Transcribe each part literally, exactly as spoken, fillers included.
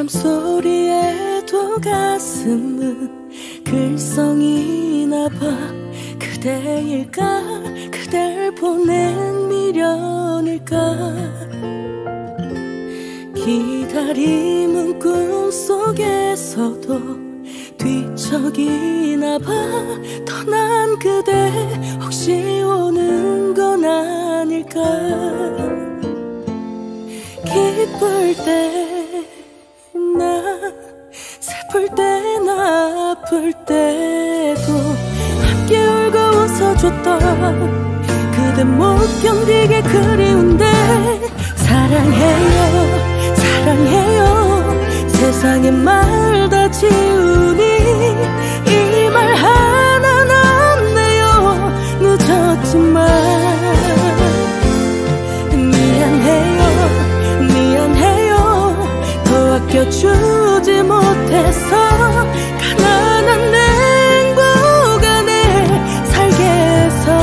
바람 소리에도 가슴은 글썽이 나봐. 그대일까 그댈 보낸 미련일까. 기다림은 꿈속에서도 뒤척이나봐. 떠난 그대 혹시 오는 건 아닐까. 기쁠 때나 슬플 때나 아플 때도 함께 울고 웃어줬던 그대 못 견디게 그리운데. 사랑해요 사랑해요 세상에 말 다 지우니 이 말 하나 남네요. 늦었지만 미안해요 미안해요 더 아껴주지 못해서. 가난한 냉국 안에 살게 해서.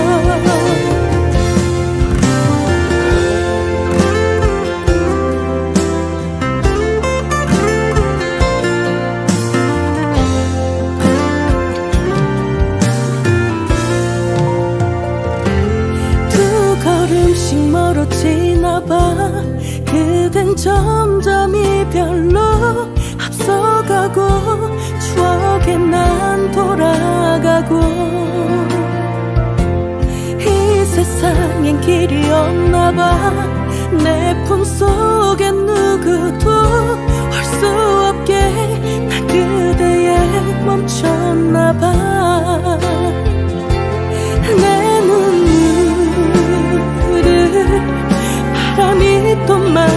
멀어지나봐. 그댄 점점 이별로 앞서가고 추억에 난 돌아가고. 이 세상엔 길이 없나봐. 내 품속엔 누구도 올 수 없게 난 그대에 멈췄나봐. 내 바람이 또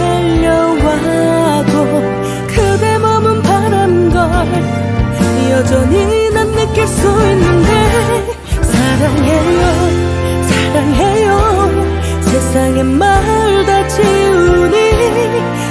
말려와도 그대 머문 바람걸 여전히 난 느낄 수 있는데. 사랑해요 사랑해요 세상에 말 다 지우니